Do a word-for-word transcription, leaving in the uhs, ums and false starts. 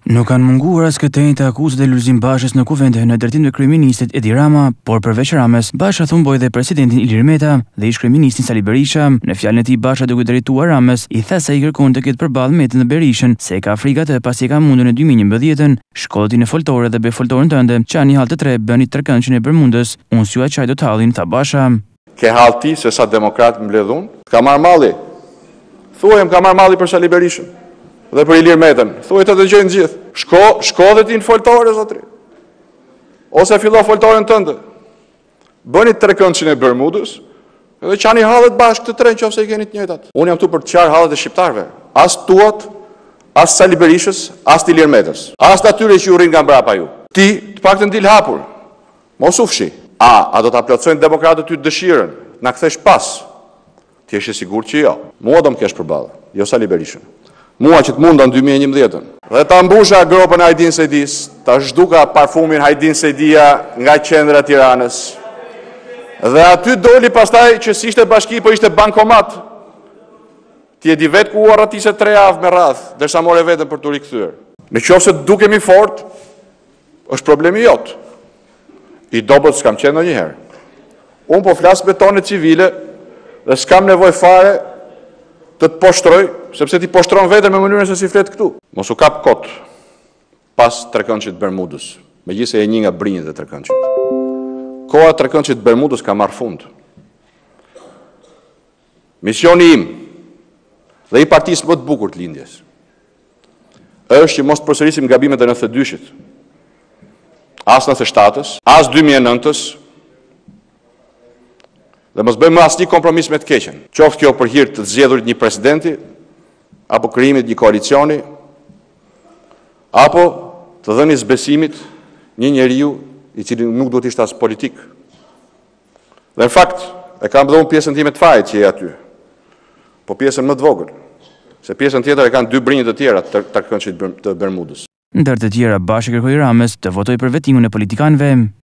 Nuk kanë munguar as këtejnë të akuzat e Lulzim Bashës në kuvende në drejtim të kryeministit Edi Rama, por përveç Ramës, Basha thumboi dhe presidentin Ilir Meta dhe ish kryeministin Sali Berisha. Në fjalën e tij, Basha duke drejtuar Ramës, i tha se i kërkon të ketë përballë Metën dhe Berishën, se ka frigat e pasi ka mundur në dy mijë e njëmbëdhjetë, shkollati në foltore dhe be foltoren tënde, që ani hall të tre bëni tërkëndshën e Bermudës. Unë s'ju çaj do të hallin, tha Basha. Ke hall ti se sa demokrat mbledhun? Ka marr malli. Thuajm ka marr malli për Sali Berishën dhe për Ilir Metën. Thuaj të dëgjojnë gjithë. Shko, shko dhe ti në foltore, zotri. Ose fillo foltoren tënde. Bëni trekëndshën e Bermudës dhe qani hallet bashkë të tre nëse i keni të njëjtat. Unë jam këtu për të qarë hallet e shqiptarëve. As tuat, as Sali Berishës, as të Ilir Metës. As të atyre që u rrin nga mbrapa ju. Ti të paktën dil hapur. Mos u fshi. A, a do ta plotësojnë demokratët ty dëshirën? Na kthesh pas? Ti je i sigurt që jo. Mua do më kesh përballë, jo Sali Berishën. Mua që të munda në dy mijë e njëmbëdhjetë. Dhe ta mbusha gropën Hajdin Sejdis, ta zhduka parfumin Hajdin Sejdia nga qendra e Tiranës. Dhe aty doli pastaj që si ishte bashki, po ishte bankomat. Ti e di vetë ku u arratise tre javë me radhë, derisa more veten për t'u rikthyer. Në qoftë se dukemi fort, është problemi jot. I dobët s'kam qenë ndonjëherë. Unë po flas me tone civile dhe s'kam nevojë fare të të poshtroj, sepse ti poshtron vetën me mënyrën se si flet këtu. Mos u kap kot pas trekëndshit Bermudës, megjithëse e një nga brinjët e trekëndshit. Koha e trekëndshit Bermudës ka marrë fund. Misioni im dhe i partisë më të bukur të lindjes është që mos të përsërisim gabimet e nëntëdhjetë e dyshit, as nëntëdhjetë e shtatës, as dy mijë e nëntës, dhe mos bëjmë asnjë kompromis me të keqen. Qoftë kjo për hir të zgjedhurit një presidenti, apo krijimit një koalicioni, apo të dhënies besimit një njeriu i cili nuk duhet ishte as politik. Dhe në fakt, e kam dhënë pjesën time të fajit që je aty, po pjesën më të vogël, se pjesën tjetër e kanë dy brinjët të tjera të trekëndshit të Bermudës. Ndër të tjera, Basha kërkoi Ramës të votojë për vetimin e politikanëve.